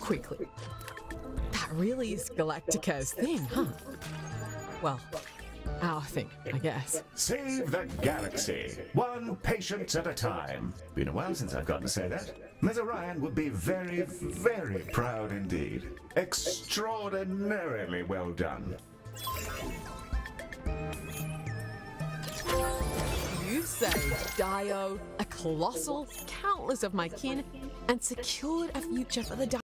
quickly. That really is Galacticare's thing, huh? Well, our thing, I guess. Save the galaxy, one patient at a time. Been a while since I've gotten to say that. Ms. Orion would be very, very proud indeed. Extraordinarily well done. You saved Dio, a colossal, countless of my kin, and secured a future for the